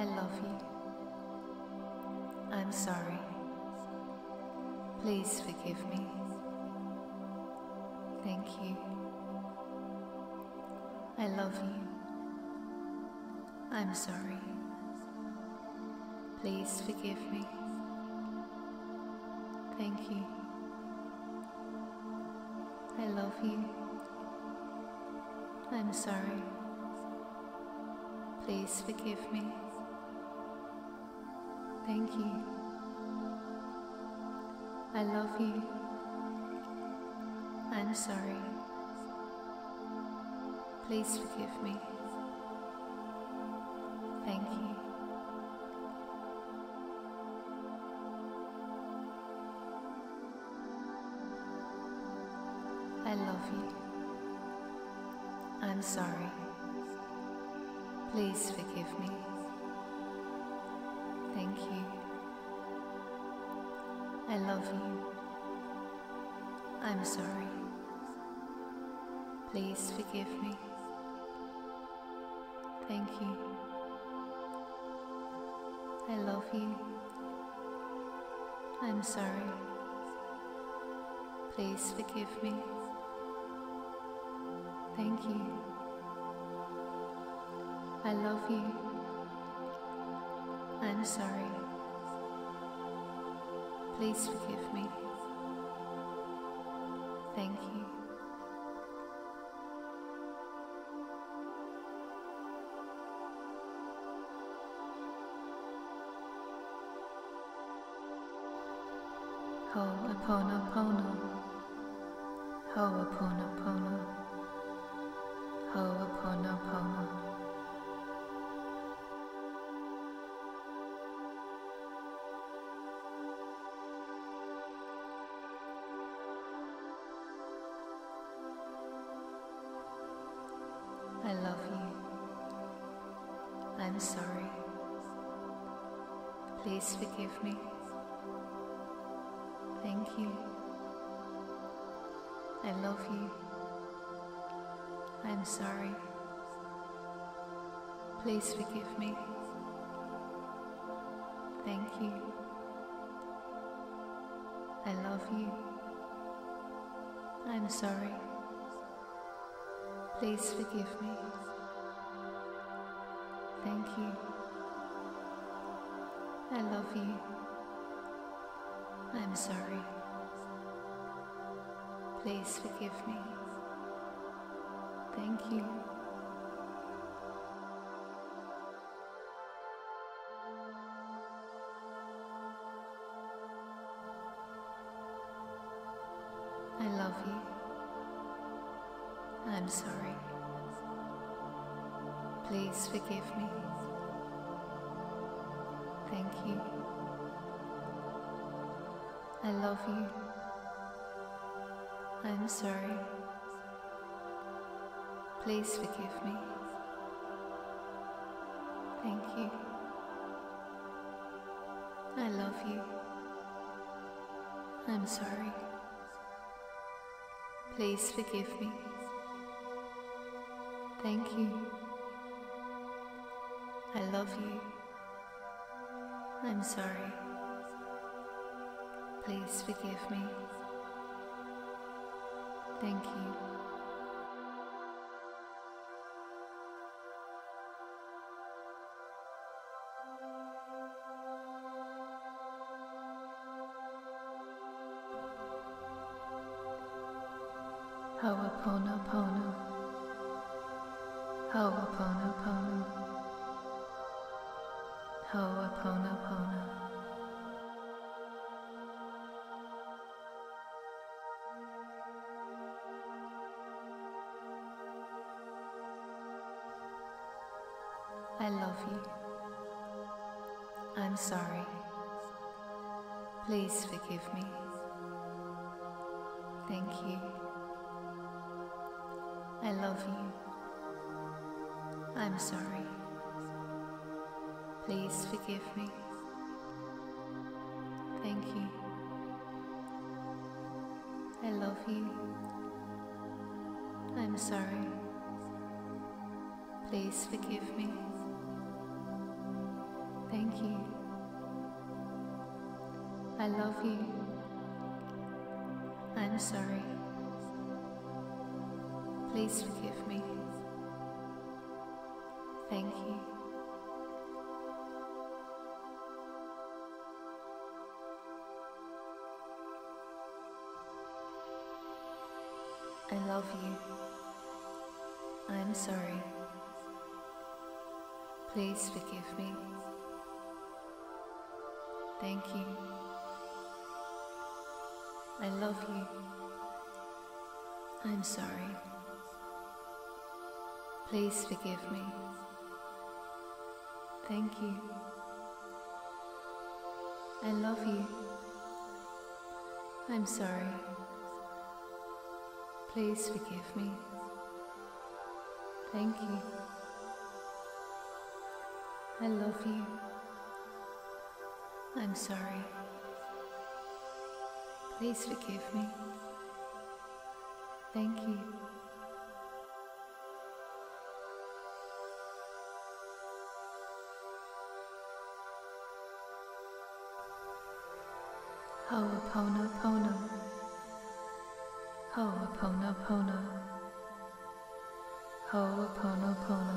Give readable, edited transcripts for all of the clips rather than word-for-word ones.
I love you. I'm sorry. Please forgive me. Thank you. I love you. I'm sorry. Please forgive me. Thank you. I love you. I'm sorry. Please forgive me. Thank you. I love you. I'm sorry. Please forgive me. Thank you. I love you. I'm sorry. Please forgive me. Thank you. I love you. I'm sorry. Please forgive me. Thank you. I love you. I'm sorry. Please forgive me. Thank you. I love you. I'm sorry. Please forgive me. Thank you. Ho'oponopono. Ho'oponopono. Ho'oponopono. I love you. I'm sorry. Please forgive me. Thank you. I love you. I'm sorry. Please forgive me. Thank you. I love you. I'm sorry. Please forgive me. Thank you. I love you. I'm sorry. Please forgive me. Thank you. I love you. I'm sorry. Please forgive me. Thank you. I love you. I'm sorry. Please forgive me. Thank you. I love you. I'm sorry. Please forgive me. Thank you. I love you. I'm sorry. Please forgive me. Thank you. Ho'oponopono. Ho'oponopono. Ho'oponopono. I love you. I'm sorry. Please forgive me. Thank you. I love you. I'm sorry. Please forgive me. Thank you. I love you. I'm sorry. Please forgive me. Thank you. I love you. I'm sorry. Please forgive me. Thank you. I love you. I'm sorry. Please forgive me. Thank you. I love you. I'm sorry. Please forgive me. Thank you. I love you. I'm sorry. Please forgive me. Thank you. I love you. I'm sorry. Please forgive me. Thank you. Ho'oponopono. Ho'oponopono. Ho'oponopono.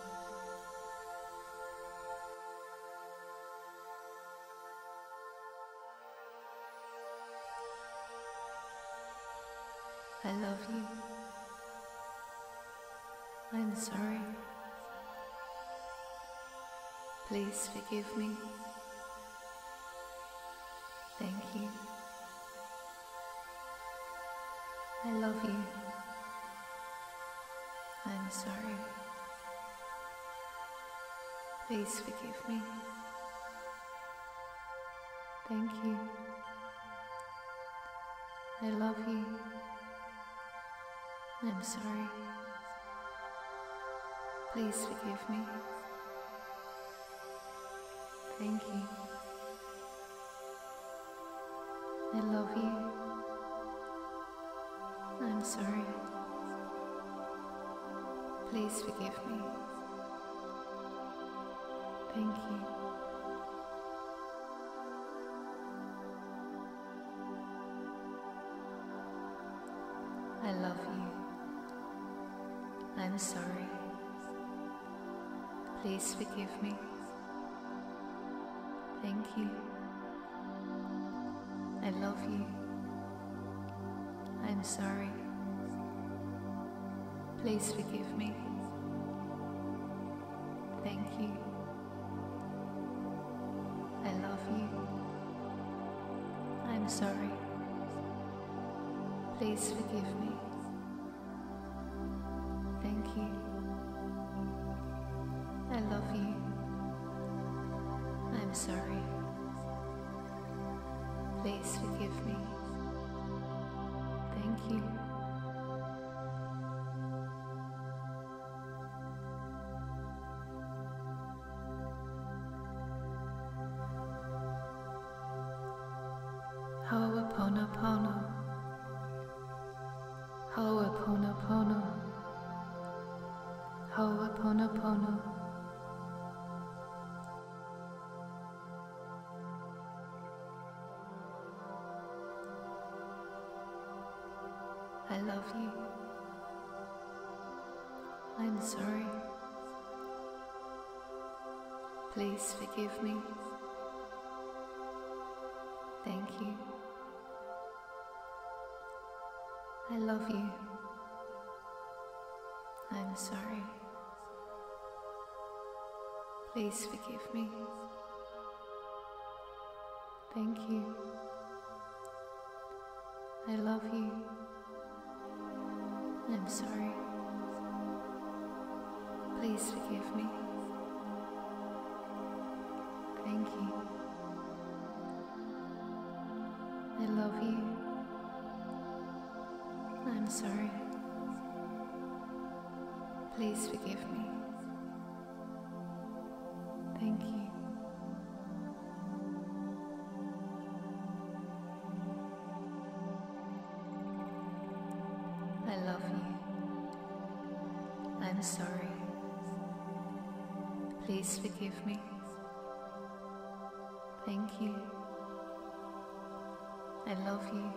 I love you. I'm sorry. Please forgive me. Thank you. I love you. I'm sorry. Please forgive me. Thank you. I love you. I'm sorry. Please forgive me. Thank you. I love you. I'm sorry. Please forgive me. Thank you. I love you. I'm sorry. Please forgive me. Thank you. I love you. I'm sorry. Please forgive me. Thank you. I love you. I'm sorry. Please forgive me. Thank you. I love you. I'm sorry. Please forgive me. Thank you. Ho'oponopono. Ho'oponopono. Ho'oponopono. I love you. I'm sorry. Please forgive me. Thank you. I love you. I'm sorry. Please forgive me. Thank you. I love you. I'm sorry. Please forgive me. Thank you. I love you. I'm sorry. Please forgive me. Thank you. I love you. I'm sorry. Please forgive me. Thank you. I love you.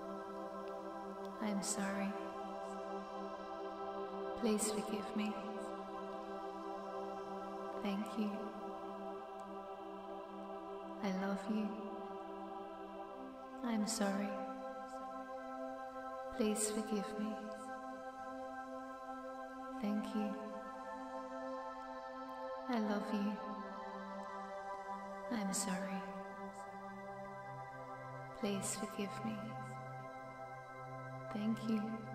I am sorry. Please forgive me. Thank you. I love you. I am sorry. Please forgive me. Thank you. I love you. I am sorry. Please forgive me. Thank you.